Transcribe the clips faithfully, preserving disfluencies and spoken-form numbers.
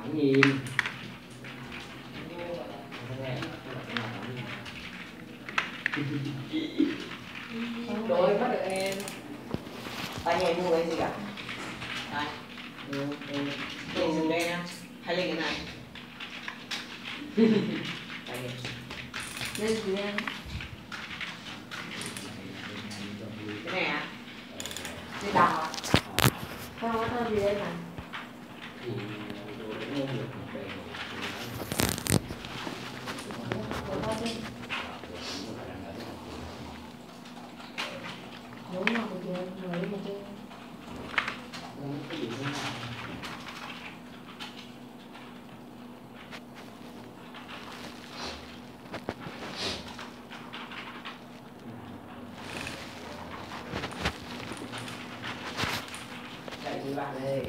tám nghìn. Rồi bắt được em. Anh em mua cái gì cả? Đây. Ừ, ừ. Cái dừng đây nha. Hay lên cái này. Đây kìa. Lên gì em? Cái này à? Cái đào à? Sao có tên gì đây này? Thì tôi đã mua được một bề. Đúng rồi, kìa, người đi mà chơi. Không có gì nữa nào. Chạy với bạn đây.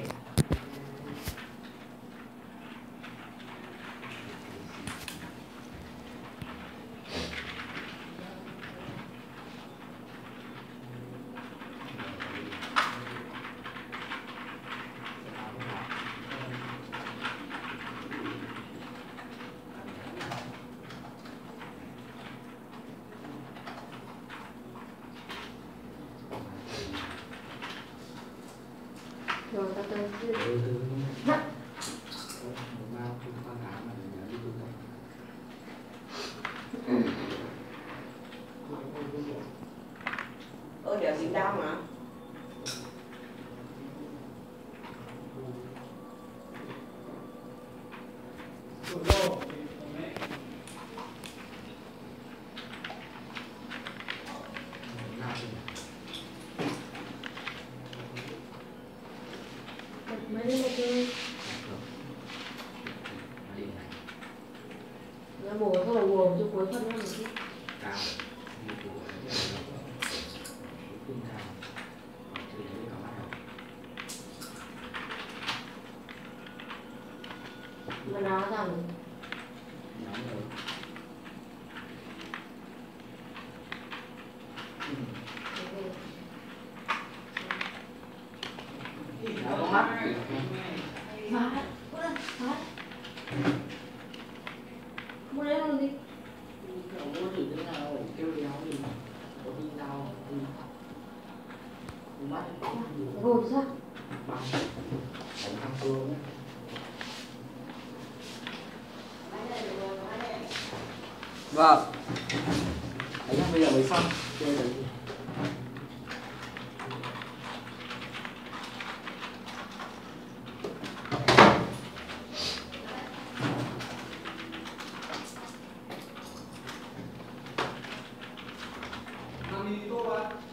Rồi ta tên Ừ, từ một bao tôi con áo mà mình nhớ đi tôi thấy. Ơ đéo dính đau mà. mấy đứa mà chơi. Nó bùa không phải bùa chứ cuối phân nó là chứ. Cao như của khung cao từ đấy nó bắt đầu Mà nó rằng nóng rồi. Nó có mắt. phát phát mua đấy luôn đi. Cậu mua thử thế nào để kêu đéo thì có đi đau thì mắt Gồm sao? băng đánh thằng cơ nhé. Vâng. Đấy là bây giờ mới xong. Chơi đấy. Mami, tô,